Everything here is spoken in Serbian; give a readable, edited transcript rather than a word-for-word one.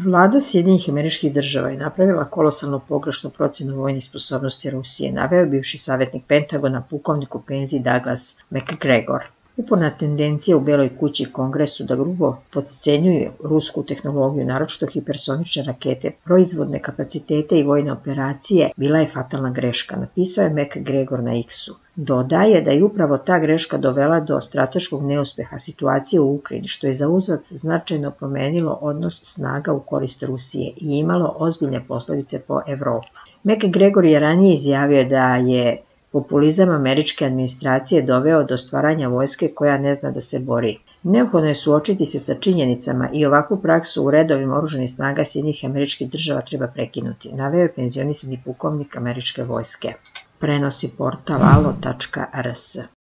Vlada Sjedinjenih Američkih Država je napravila kolosalno pogrešnu procenu vojnih sposobnosti Rusije, naveo bivši savjetnik Pentagona pukovnik u penziji Douglas Macgregor. Uporna tendencija u Beloj kući i Kongresu da grubo potcenjuju rusku tehnologiju, naročito hipersonične rakete, proizvodne kapacitete i vojne operacije, bila je fatalna greška, napisao je Macgregor na X-u. Dodaje da je upravo ta greška dovela do strateškog neuspeha situacije u Ukrajini, što je zauzvrat značajno promenilo odnos snaga u korist Rusije i imalo ozbiljne posledice po Evropu. Macgregor je ranije izjavio da je populizam američke administracije doveo do stvaranja vojske koja ne zna da se bori. Neophodno je suočiti se sa činjenicama i ovakvu praksu u redovima oružanih snaga Sjedinjenih Američkih Država treba prekinuti, naveo je penzionisani pukovnik američke vojske. Prenosi portal alo.rs.